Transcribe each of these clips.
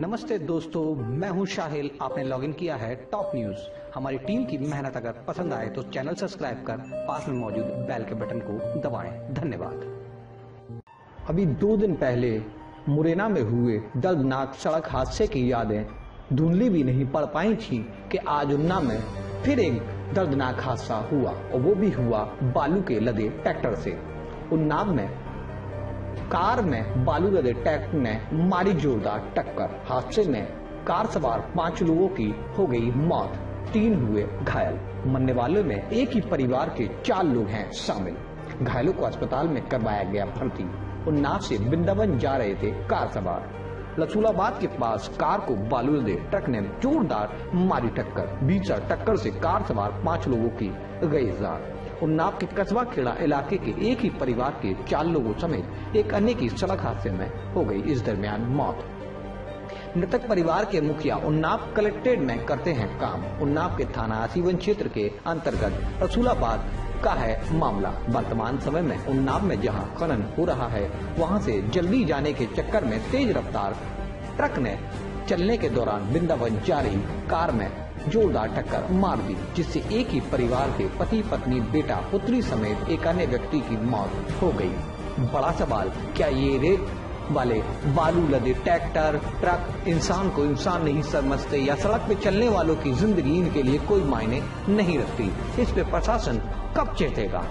नमस्ते दोस्तों, मैं हूं शाहिल। आपने लॉगिन किया है टॉप न्यूज। हमारी टीम की मेहनत अगर पसंद आए तो चैनल सब्सक्राइब कर पास में मौजूद बेल के बटन को दबाएं। धन्यवाद। अभी 2 दिन पहले मुरैना में हुए दर्दनाक सड़क हादसे की यादें धुंधली भी नहीं पड़ पाई थी कि आज उन्ना में फिर एक दर्दनाक हादसा हुआ, और वो भी हुआ बालू के लदे ट्रैक्टर से। उन्नाव में कार में बालू लदे ट्रैक्टर ने मारी जोरदार टक्कर। हादसे में कार सवार 5 लोगों की हो गई मौत, 3 हुए घायल। मरने वालों में एक ही परिवार के 4 लोग हैं शामिल। घायलों को अस्पताल में करवाया गया भर्ती। उन्नाव से वृंदावन जा रहे थे कार सवार। रसूलाबाद के पास कार को बालू लदे ट्रक ने जोरदार मारी टक्कर। बीच टक्कर से कार सवार 5 लोगों की गई जान। उन्नाव के कस्बा खेड़ा इलाके के एक ही परिवार के 4 लोगों समेत एक अन्य की सड़क हादसे में हो गई इस दरमियान मौत। मृतक परिवार के मुखिया उन्नाव कलेक्ट्रेट में करते हैं काम। उन्नाव के थाना आसीवन क्षेत्र के अंतर्गत रसूलाबाद का है मामला। वर्तमान समय में उन्नाव में जहां खनन हो रहा है, वहां से जल्दी जाने के चक्कर में तेज रफ्तार ट्रक ने चलने के दौरान वृंदावन जा रही कार में जोरदार टक्कर मार दी, जिससे एक ही परिवार के पति पत्नी बेटा पुत्री समेत एक अन्य व्यक्ति की मौत हो गई। बड़ा सवाल, क्या ये रेत वाले बालू लदे ट्रैक्टर ट्रक इंसान को इंसान नहीं समझते, या सड़क पे चलने वालों की जिंदगी इनके लिए कोई मायने नहीं रखती? इस पे प्रशासन कब चेतेगा?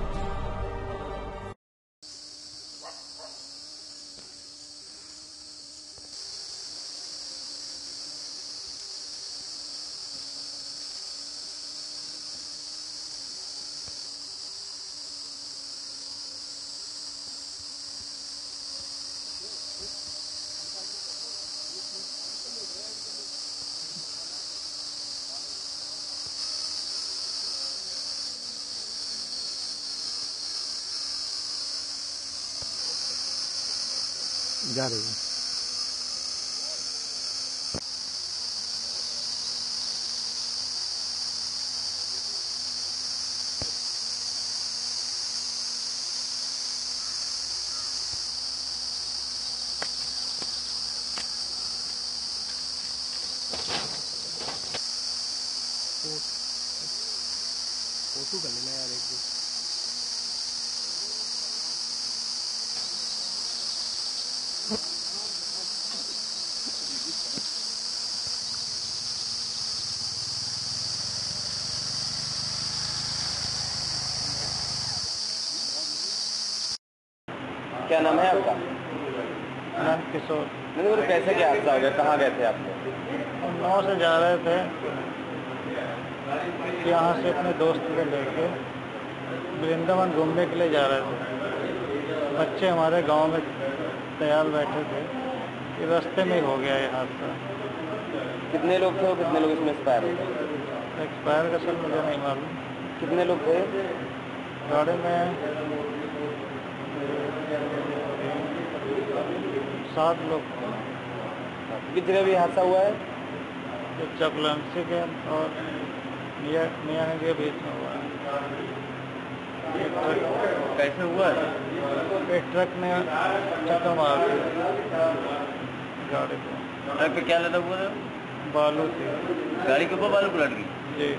जा रही है। फोटो कर लेना यार एक दिन। क्या नाम है आपका? नाम किशोर। मैंने बोला कैसे क्या हादसा हो गया, कहाँ गए थे आप? उन्नाव से जा रहे थे, यहाँ से अपने दोस्त को लेके वृंदावन घूमने के लिए जा रहे थे। बच्चे हमारे गांव में तैयार बैठे थे कि रास्ते में ही हो गया ये हादसा। कितने लोग थे और कितने लोग इसमें एक्सपायर हो गए? एक्सपायर का सर मुझे नहीं मालूम। कितने लोग थे गाड़ी में? 7 लोग थे। किस जगह भी हादसा हुआ है? चपलंसी के और मियाँ के बीच में हुआ है। कैसे हुआ है? एक ट्रक ने चक्कर मार दी गाड़ी को। ट्रक पे क्या लदा हुआ था? बालू थी। गाड़ी के ऊपर बालू पलट गई? जी।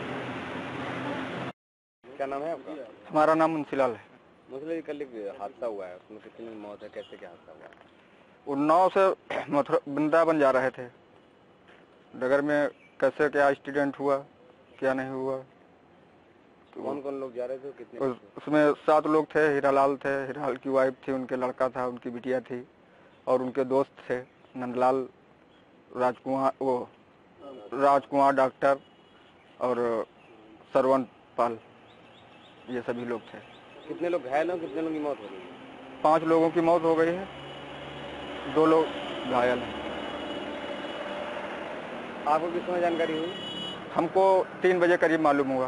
क्या नाम है आपका? हमारा नाम मुंशीलाल है। मुझे कल एक हादसा हुआ है, उसमें कितनी मौत है, कैसे क्या हादसा हुआ है? उन्नाव से मथुरा वृंदावन जा रहे थे। डगर में कैसे क्या एक्सीडेंट हुआ, क्या नहीं हुआ। तो कौन कौन लोग जा रहे थे, कितने? उसमें 7 लोग थे। हीरालाल थे, हीरालाल की वाइफ थी, उनके लड़का था, उनकी बिटिया थी, और उनके दोस्त थे नंदलाल, राजकुमार डॉक्टर और सरवण पाल, ये सभी लोग थे। कितने लोग घायल हैं, कितने लोगों की मौत हो गई? 5 लोगों की मौत हो गई है, 2 लोग घायल हैं। आपको किस समय जानकारी हुई? हमको 3 बजे करीब मालूम हुआ।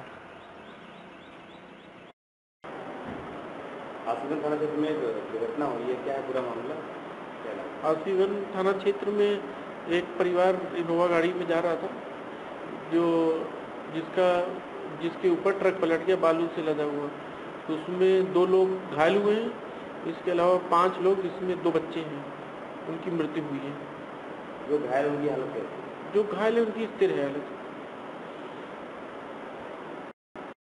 आसीवन थाना क्षेत्र में दुर्घटना हुई है, क्या है पूरा मामला? आसीवन थाना क्षेत्र में एक परिवार इनोवा गाड़ी में जा रहा था, जिसके ऊपर ट्रक पलट गया बालू से लदा हुआ। तो उसमें 2 लोग घायल हुए हैं, इसके अलावा 5 लोग, जिसमें 2 बच्चे हैं, उनकी मृत्यु हुई है। जो घायल उनकी हालत कैसी है? जो घायल है उनकी स्थिर है हालत।